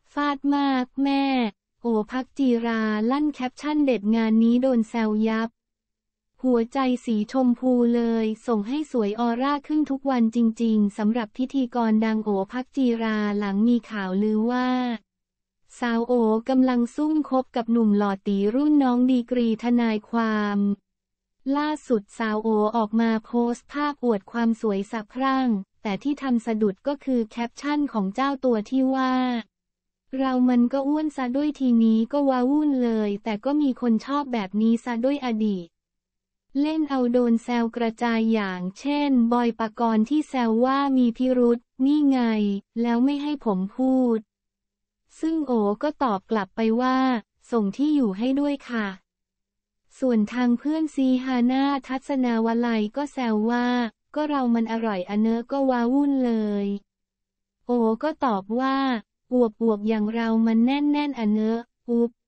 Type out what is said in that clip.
ฟาดมากแม่โอภักจีราลั่นแคปชั่นเด็ดงานนี้โดนแซวยับหัวใจสีชมพูเลยส่งให้สวยออร่าขึ้นทุกวันจริงๆสำหรับพิธีกรดังโอภักจีราหลังมีข่าวลือว่าสาวโอกำลังซุ่มคบกับหนุ่มหล่อตีรุ่นน้องดีกรีทนายความล่าสุดสาวโอออกมาโพสต์ภาพอวดความสวยสะพรั่งแต่ที่ทำสะดุดก็คือแคปชั่นของเจ้าตัวที่ว่าเรามันก็อ้วนซะด้วยทีนี้ก็ว้าวุ่นเลยแต่ก็มีคนชอบแบบนี้ซะด้วยอดีตเล่นเอาโดนแซวกระจายอย่างเช่นบอยปกรณ์ที่แซวว่ามีพิรุธนี่ไงแล้วไม่ให้ผมพูดซึ่งโอก็ตอบกลับไปว่าส่งที่อยู่ให้ด้วยค่ะส่วนทางเพื่อนซีฮาน่าทัศนาวลัยก็แซวว่าก็เรามันอร่อยอะเนอะก็ว้าวุ่นเลยโอก็ตอบว่าอวบอย่างเรามันแน่นอะเนอะอุ๊บ